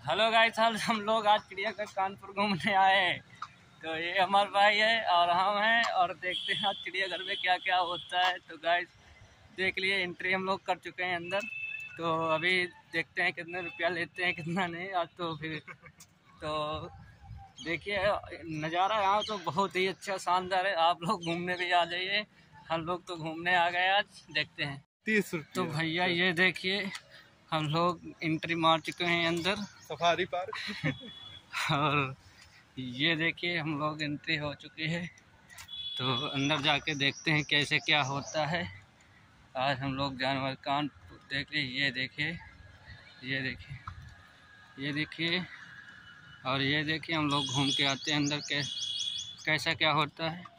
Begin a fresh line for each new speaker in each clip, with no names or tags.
Hello guys, हम लोग आज चिड़ियाघर कानपुर घूमने आए हैं। तो ये हमारे भाई है और हम हैं और देखते हैं आज चिड़ियाघर में क्या क्या होता है। तो गाइस देख लिए, एंट्री हम लोग कर चुके हैं अंदर। तो अभी देखते हैं कितने रुपया लेते हैं कितना नहीं। आज तो फिर तो देखिए नज़ारा यहाँ तो बहुत ही अच्छा शानदार है। आप लोग घूमने भी आ जाइए। हम लोग तो घूमने आ गए आज, देखते हैं
30 रुपये।
तो भैया ये देखिए हम लोग एंट्री मार चुके हैं अंदर
सफारी पार्क
और ये देखिए हम लोग एंट्री हो चुकी है। तो अंदर जाके देखते हैं कैसे क्या होता है। आज हम लोग जानवर कान देख लिए। ये देखिए, ये देखिए, ये देखिए और ये देखिए हम लोग घूम के आते हैं अंदर कैसा क्या होता है।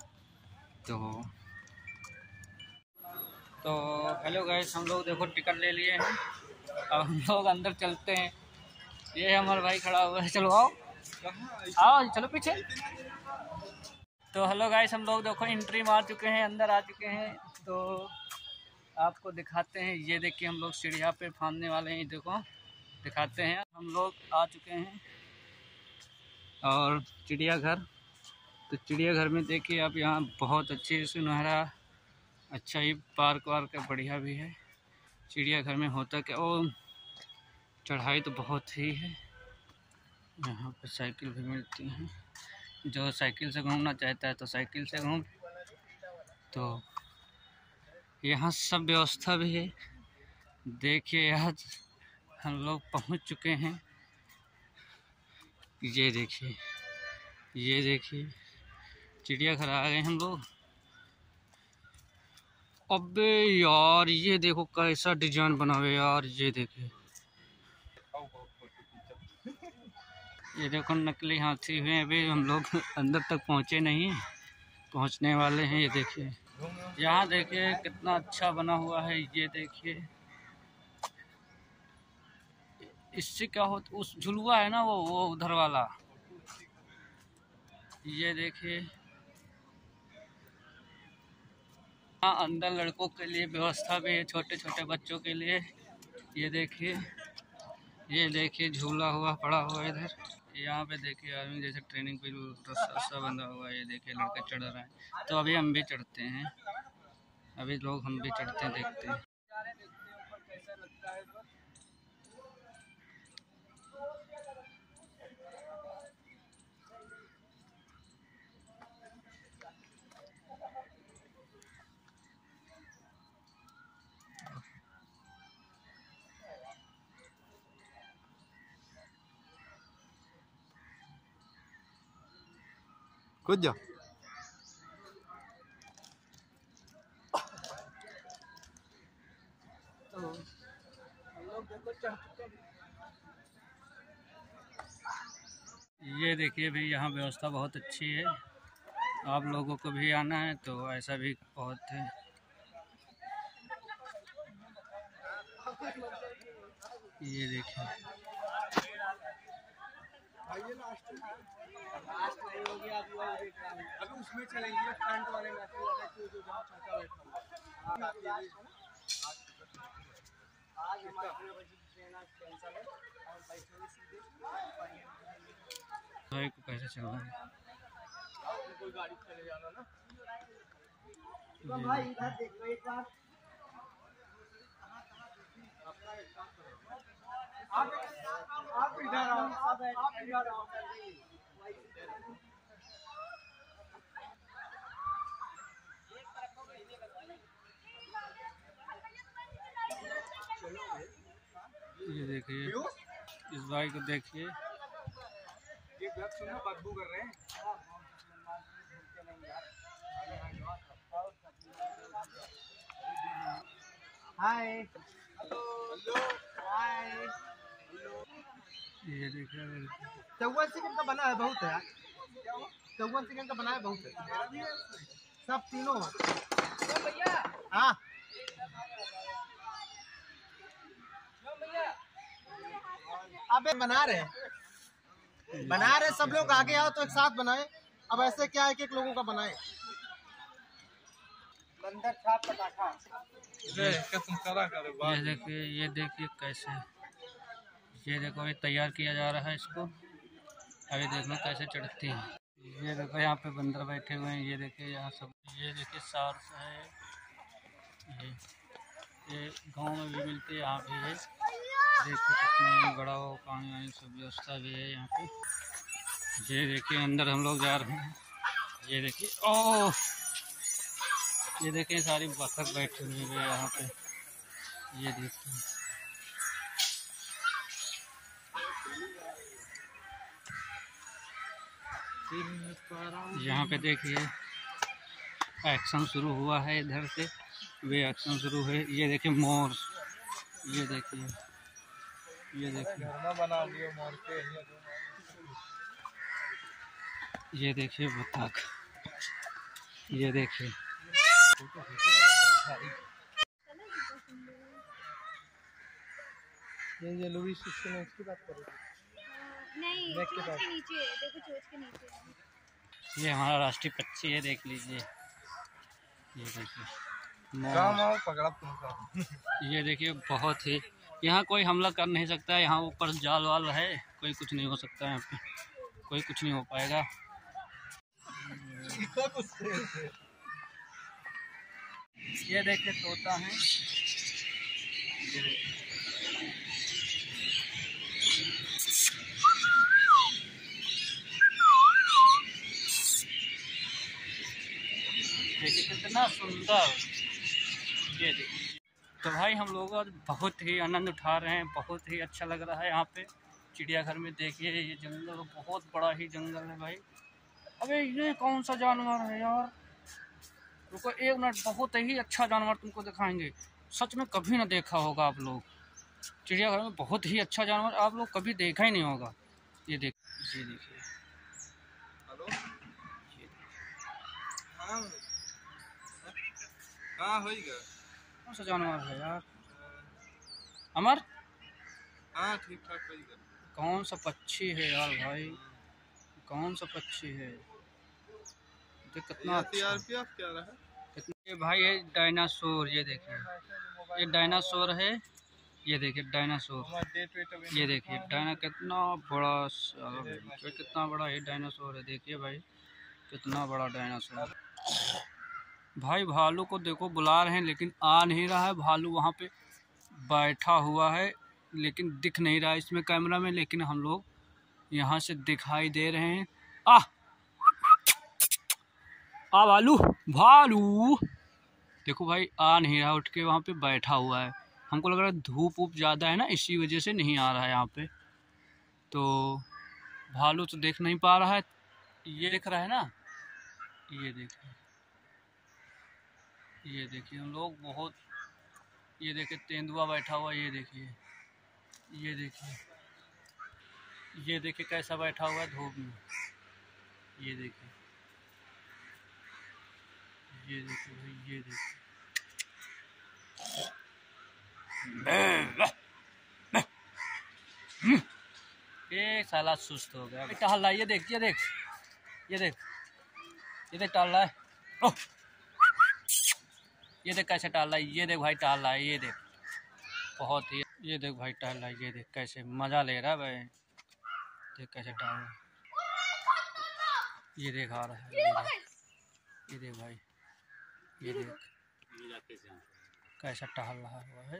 तो हेलो गाइस, हम लोग देखो टिकट ले लिए हैं। अब हम लोग अंदर चलते हैं। ये हमारा भाई खड़ा हुआ है, चलो आओ आओ चलो पीछे। तो हेलो गाइस, हम लोग देखो एंट्री मार चुके हैं, अंदर आ चुके हैं। तो आपको दिखाते हैं। ये देखिए हम लोग सीढ़िया पे फांदने वाले हैं, देखो दिखाते हैं। हम लोग आ चुके हैं और चिड़ियाघर। तो चिड़ियाघर में देखिए आप, यहाँ बहुत अच्छी सुनहरा अच्छा ही पार्क वार्क बढ़िया भी है। चिड़ियाघर में होता क्या, ओ चढ़ाई तो बहुत ही है। यहाँ पे साइकिल भी मिलती हैं, जो साइकिल से घूमना चाहता है तो साइकिल से घूम। तो यहाँ सब व्यवस्था भी है। देखिए आज हम लोग पहुँच चुके हैं। ये देखिए, ये देखिए चिड़ियाघर आ गए हम लोग। अबे यार ये देखो कैसा डिजाइन बना हुआ है यार। ये देखिए, ये देखो नकली हाथी हुए। अभी हम लोग अंदर तक पहुँचे नहीं, पहुँचने वाले हैं। ये देखिए, यहाँ देखिए कितना अच्छा बना हुआ है। ये देखिए इससे क्या होता, उस झुलुआ है ना वो उधर वाला। ये देखिए हाँ, अंदर लड़कों के लिए व्यवस्था भी है, छोटे छोटे बच्चों के लिए। ये देखिए, ये देखिए झूला हुआ पड़ा हुआ है इधर। यहाँ पे देखिए आदमी जैसे ट्रेनिंग पे रस्सा बंधा हुआ है। ये देखिए लड़के चढ़ रहे हैं। तो अभी हम भी चढ़ते हैं, अभी लोग हम भी चढ़ते हैं, देखते हैं।
कूद जा।
तो हम लोग देखो चढ़ चुके हैं। ये देखिए भाई, यहाँ व्यवस्था बहुत अच्छी है। आप लोगों को भी आना है तो ऐसा भी बहुत है। ये देखिए
अभी उसमें चलेंगे फ्रंट वाले में जो जहाँ छोटा बैठा हुआ आज हमारी ट्रेन कैंसिल है और बैठे सीधे
भाई को कैसे चलना है।
कोई गाड़ी चले जाना ना।
तो
भाई इधर देखो एक बार। आप इधर आओ, आप इधर आओ।
ये देखिए इस भाई को देखिए।
ये बदबू कर रहे हैं। Hi hello hi.
ये देखिए
54 सेकंड का बना है, बहुत है यार। 54 सेकंड का बना है, बहुत है। सब तीनों भैया। हाँ अब बना रहे सब लोग आगे आओ तो एक साथ बनाए। अब ऐसे क्या है कि एक लोगों का बनाए। बंदर छाप पटाखा।
ये देखिए कैसे ये देखो, ये तैयार किया जा रहा है इसको। अभी देख लो कैसे चढ़ती हैं। ये देखो यहाँ पे बंदर बैठे हुए हैं। ये देखिए यहाँ सब, ये देखिए सार्स है। ये गांव में भी मिलते हैं, यहाँ भी है। देखिए कितने बड़ा वो पानी वानी सब व्यवस्था भी है यहाँ पे। ये देखिए अंदर हम लोग जा रहे हैं। ये देखिए, ओह ये देखिए सारी बतख बैठी हुई है यहाँ पे। ये देखिए, यहाँ पे देखिए एक्शन शुरू हुआ है। इधर से वे एक्शन शुरू है। ये देखिए मोर, ये देखिए, ये देखिए, ये देखिए बतख, ये देखिए।
ये लुईस इसकी बात कर रही थी।
नहीं, चोंच के नीचे है, देखो चोंच के नीचे है।
ये हमारा राष्ट्रीय पक्षी है, देख लीजिए। ये देखिए
पकड़ा तुमको।
ये देखिए बहुत ही, यहाँ कोई हमला कर नहीं सकता है। यहाँ ऊपर जाल वाल है, कोई कुछ नहीं हो सकता है। यहाँ पे कोई कुछ नहीं हो पाएगा। ये देखिए तोता है। देखिए कितना सुंदर। ये देखिए, तो भाई हम लोग आज बहुत ही आनंद उठा रहे हैं। बहुत ही अच्छा लग रहा है यहाँ पे चिड़ियाघर में। देखिए ये जंगल बहुत बड़ा ही जंगल है भाई। अबे ये कौन सा जानवर है यार? रुको एक मिनट, बहुत ही अच्छा जानवर तुमको दिखाएंगे। सच में कभी ना देखा होगा आप लोग। चिड़ियाघर में बहुत ही अच्छा जानवर आप लोग कभी देखा ही नहीं होगा। ये देखिए, ये देखिए, कौन सा जानवर है यार? अमर,
हाँ ठीक ठाक।
कौन सा पक्षी है यार भाई? कौन सा पक्षी है? देख कितना अच्छा।
क्या रहा?
ये भाई है डायनासोर। ये देखिए, ये डायनासोर है। ये देखिए डायनासोर। ये देखिए कितना बड़ा, कितना बड़ा ये डायनासोर है। देखिए भाई कितना बड़ा डायनासोर। भाई भालू को देखो बुला रहे हैं लेकिन आ नहीं रहा है। भालू वहाँ पे बैठा हुआ है लेकिन दिख नहीं रहा है इसमें कैमरा में। लेकिन हम लोग यहाँ से दिखाई दे रहे हैं। आ भालू, भालू देखो भाई आ नहीं रहा, उठ के वहाँ पे बैठा हुआ है। हमको लग रहा है धूप ऊप ज़्यादा है ना, इसी वजह से नहीं आ रहा है यहाँ पे। तो भालू तो देख नहीं पा रहा है। ये दिख रहा है ना, ये देखिए, ये देखिए हम लोग बहुत। ये देखिए तेंदुआ बैठा हुआ, ये देखिए, ये देखिए, ये देखिए कैसा बैठा हुआ है धूप में। ये देखिए, ये देखिए भाई, ये देखिए। ये साला सुस्त हो गया। टहल रहा है, ये देख, ये देख, ये देख, ये देख टहल रहा है। ओह, ये देख कैसे टहल रहा है। ये देख भाई टहल रहा है, ये देख बहुत ही। ये देख भाई टहल रहा है, ये देख कैसे मजा ले रहा है भाई। देख कैसे टहल रहा है, ये देख आ रहा है, ये देख भाई, ये देख कैसा टहल रहा हुआ है।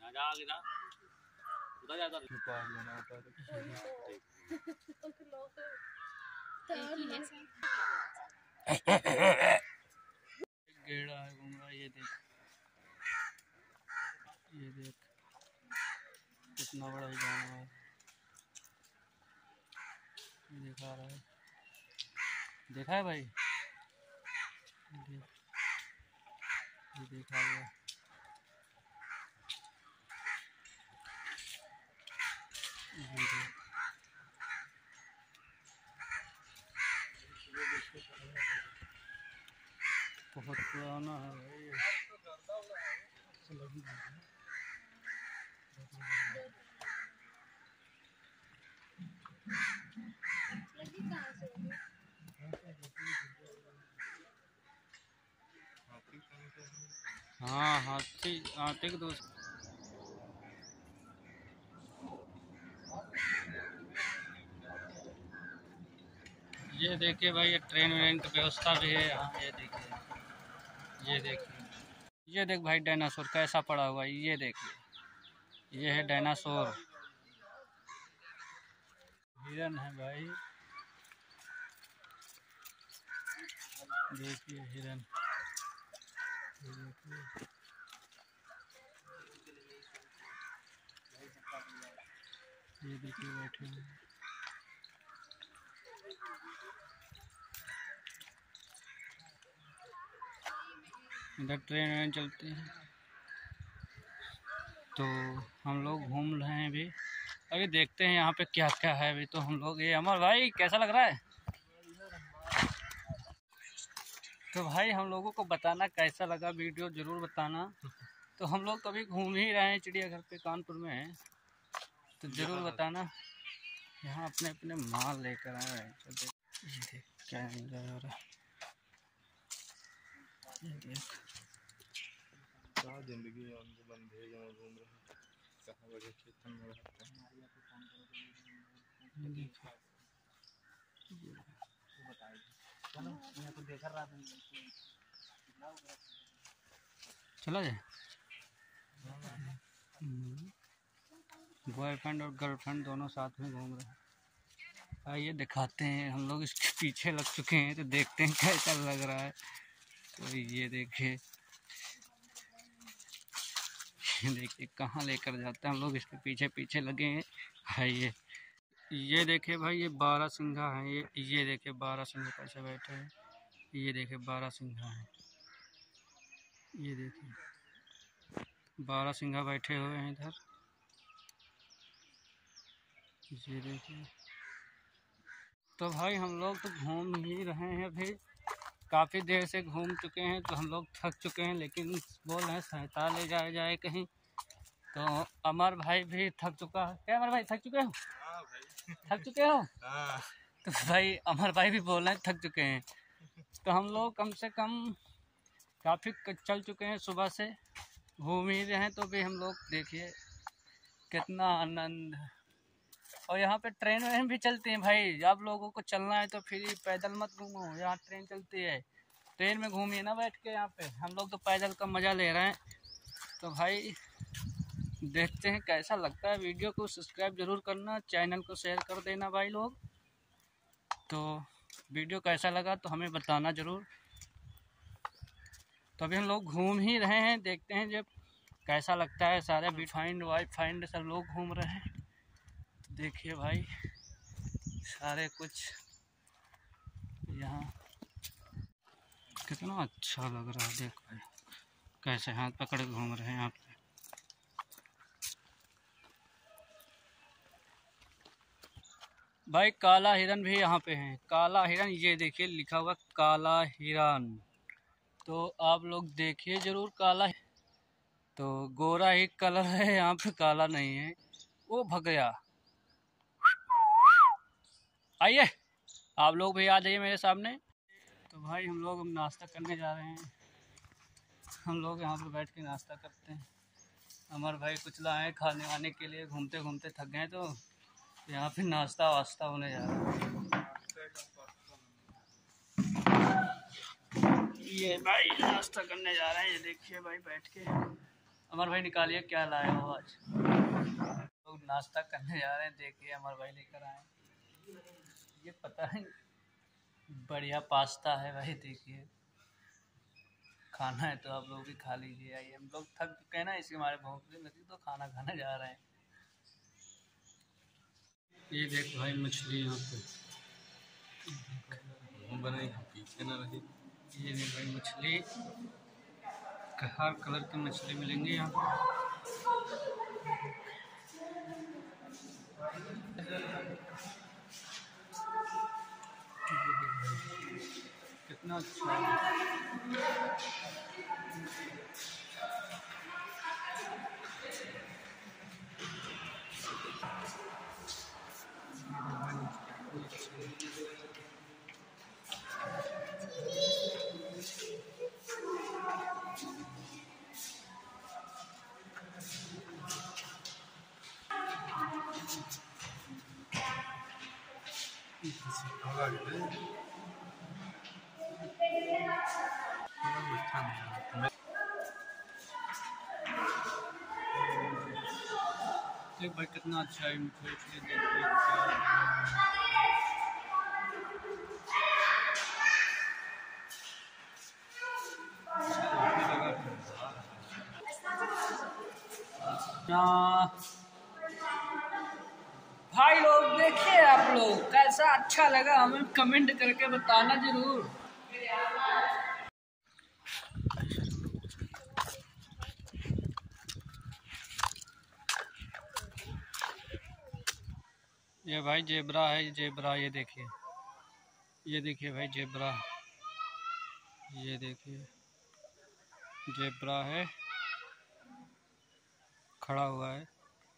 गेड़ा है घूम रहा, ये देख, ये देख कितना बड़ा ही जानवर है। ये दिखा रहा है, देखा है भाई, ये देखा गया। बहुत पुराना है भाई। हाँ हाथी, हाथी के दोस्त। ये देखिए भाई, ये ट्रेन वेन की व्यवस्था भी है यहाँ। ये देखिए, ये देखिए, ये देख भाई डायनासोर कैसा पड़ा हुआ है। ये देखिए, ये है डायनासोर, हिरन है भाई। देखिए हिरन, ये देखिए बैठे हुए। इधर ट्रेन वेन चलती है, तो हम लोग घूम रहे हैं अभी। अभी देखते हैं यहाँ पे क्या क्या है। अभी तो हम लोग, ये अमर भाई कैसा लग रहा है? तो भाई हम लोगों को बताना कैसा लगा, वीडियो ज़रूर बताना। तो हम लोग कभी घूम ही रहे हैं चिड़ियाघर पे, कानपुर में है, तो ज़रूर बताना। यहाँ अपने अपने माल लेकर आए हैं। तो देख क्या एंजॉय हो रहा है। ये देख
क्या जिंदगी है, उनको बंधे जहाँ घूम रहे हैं, कहाँ बड़े खेतन में रहते हैं।
चला जाए। बॉयफ्रेंड और गर्लफ्रेंड दोनों साथ में घूम रहे हैं। आइए दिखाते हैं, हम लोग इसके पीछे लग चुके हैं, तो देखते हैं कैसा लग रहा है। तो ये देखिए, देखिए कहाँ लेकर जाते हैं हम लोग, इसके पीछे पीछे लगे हैं। आइए, ये देखिए भाई, ये बारहसिंघा है। ये देखिए बारहसिंघा कैसे बैठे हैं। ये देखिए बारहसिंघा है। ये देखिए बारहसिंघा बैठे हुए हैं इधर। ये देखिए। तो भाई हम लोग तो घूम ही रहे हैं अभी, काफ़ी देर से घूम चुके हैं, तो हम लोग थक चुके हैं। लेकिन बोल रहे हैं सहायता ले जाए कहीं। तो अमर भाई भी थक चुका है। क्या अमर भाई थक चुके हो?
हाँ भाई,
थक चुके हो?
हाँ।
तो भाई अमर भाई भी बोल रहे हैं थक चुके हैं। तो हम लोग कम से कम काफ़ी चल चुके हैं, सुबह से घूम ही रहे हैं। तो भी हम लोग देखिए कितना आनंद। और यहाँ पे ट्रेन वेन भी चलती है भाई। आप लोगों को चलना है तो फिर पैदल मत घूमो, यहाँ ट्रेन चलती है, ट्रेन में घूमिए ना बैठ के। यहाँ पे हम लोग तो पैदल का मज़ा ले रहे हैं। तो भाई देखते हैं कैसा लगता है। वीडियो को सब्सक्राइब जरूर करना, चैनल को शेयर कर देना भाई लोग। तो वीडियो कैसा लगा तो हमें बताना ज़रूर। तो अभी हम लोग घूम ही रहे हैं, देखते हैं जब कैसा लगता है। सारे बी फाइंड वाई फाइंड सब लोग घूम रहे हैं। तो देखिए भाई सारे कुछ यहाँ कितना अच्छा लग रहा है। देख भाई कैसे हाथ पकड़े घूम रहे हैं यहाँ पे। भाई काला हिरन भी यहाँ पे है। काला हिरन, ये देखिए लिखा हुआ काला हिरन। तो आप लोग देखिए ज़रूर। काला तो गोरा ही कलर है यहाँ पे, काला नहीं है। वो भग गया। आइए आप लोग भी आ जाइए मेरे सामने। तो भाई हम लोग अब नाश्ता करने जा रहे हैं। हम लोग यहाँ पे बैठ के नाश्ता करते हैं। अमर भाई कुछ लाए खाने वाने के लिए, घूमते घूमते थक गए, तो यहाँ पे नाश्ता वास्ता होने जा रहा है। ये भाई नाश्ता करने जा रहे हैं। ये देखिए भाई बैठ के। अमर भाई निकालिए क्या लाए हो आज। लोग नाश्ता करने जा रहे हैं। देखिए अमर भाई लेकर आए, ये पता है बढ़िया पास्ता है भाई। देखिए खाना है तो आप लोग भी खा लीजिए। आइए, हम लोग थक चुके हैं ना, इसके हमारे भूख भी लगी, तो खाना खाने जा रहे हैं। ये देख भाई मछली यहाँ पे
बने पीछे न रहे।
ये देख भाई मछली, हर कलर की मछली मिलेंगी यहाँ पे। कितना अच्छा है। देख भाई कितना अच्छा है मुझे इसलिए देख भाई लोग देखिए आप लोग कैसा अच्छा लगा हमें कमेंट करके बताना जरूर। ये भाई जेब्रा है, जेब्रा ये देखिए भाई जेब्रा, ये देखिए जेब्रा है खड़ा हुआ है।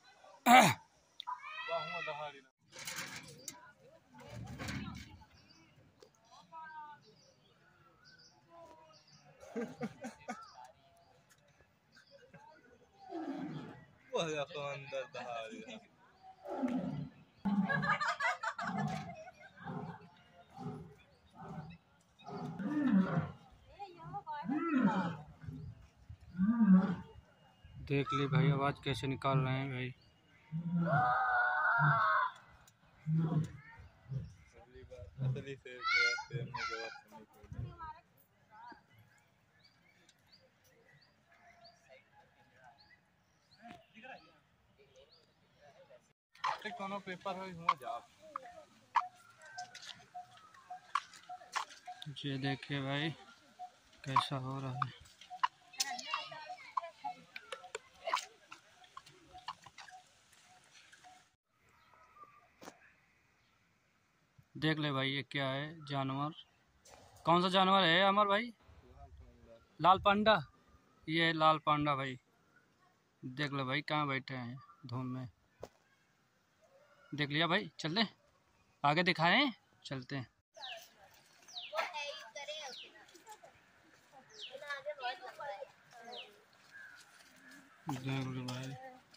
देख ली भाई आवाज़ कैसे निकाल रहे हैं भाई।
कोनो पेपर हो जा।
ये देखिए भाई कैसा हो रहा है। देख ले भाई ये क्या है जानवर, कौन सा जानवर है अमर भाई? लाल पांडा, ये है लाल पांडा भाई। देख ले भाई कहाँ बैठे हैं धूम में। देख लिया भाई, चल आगे दिखाएं, चलते हैं। देख लो भाई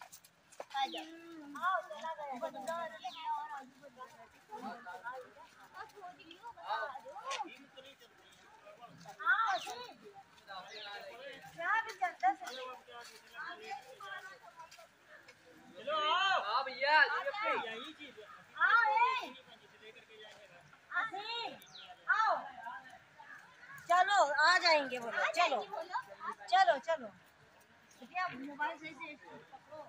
चलो आ जाएंगे बोलो, चलो चलो चलो मोबाइल से पकड़ो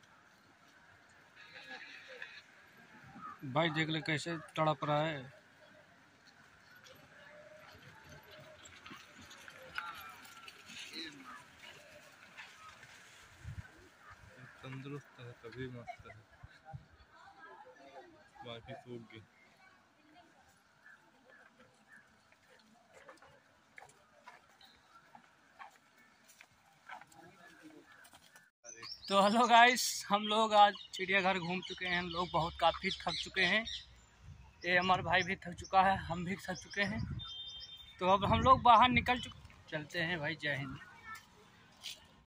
भाई। देख ले कैसे तड़प रहा है।
तंदुरुस्त है तभी मस्त है, बाकी सूख गई।
तो हेलो गाइस, हम लोग आज चिड़ियाघर घूम चुके हैं। हम लोग बहुत काफ़ी थक चुके हैं। ये हमारा भाई भी थक चुका है, हम भी थक चुके हैं। तो अब हम लोग बाहर निकल चलते हैं भाई। जय हिंद।